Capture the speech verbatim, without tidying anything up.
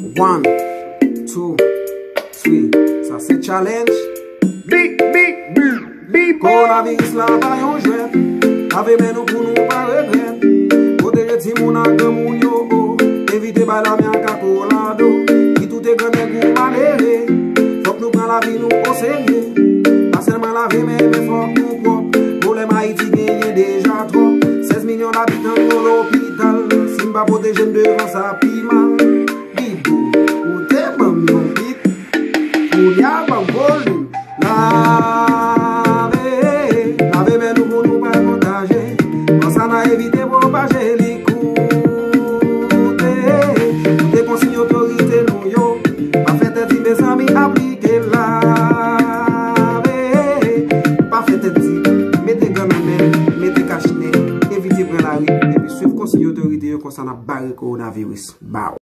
One, two, three. Ça c'est challenge. Bip, bip, bip, bip. Coronavirus la ba yon jwet. Lave men nou pou nou pa regret. Protéger ti moun ak de moun yo. Éviter ba la mian kakolado. Ki tout e grande kou manere. Fok nou pran la vi nou au sérieux. Pas seulement lave men, mais fok nou prop. Problème Haïti genye deja trop. seize millions d'habitants dans l'hôpital. Si m'pa protéger devant ça pi mal. Bibou, ou te bam yon pit. Ou ya bam volume. Lave, lave men nou pou nou pa kontaje. Quand ça n'a évité propager li koute. Te konsigne autorité nou yo. Pa fete ti mes amis appliquer lave. Pa fete ti, mette ganane, mette kachine. Éviter prendre la rue. Et puis suivre consigne autorité yo kon sa na barre coronavirus. Bao.